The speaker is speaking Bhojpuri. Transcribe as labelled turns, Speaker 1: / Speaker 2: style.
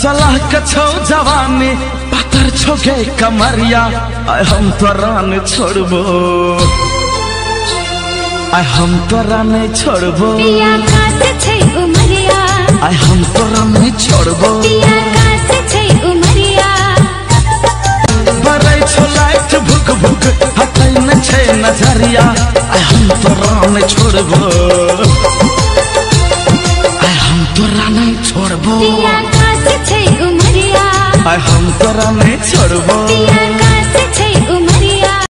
Speaker 1: सलाह कछो जवानी पातर छोगे कमरिया आय हम तोरा ने छोड़बो आय हम तोरा ने छोड़बो
Speaker 2: पिया कास छै उमरिया
Speaker 1: आय हम तोरा ने छोड़बो
Speaker 2: पिया कास छै उमरिया
Speaker 1: बरै छो लाइट भुक भुक हटै न छै नजरिया आय हम तोरा ने छोड़बो आय हम तोरा ने छोड़बो
Speaker 2: पिया कास छै उमरिया
Speaker 1: आय हम तोरा ने छोड़बो।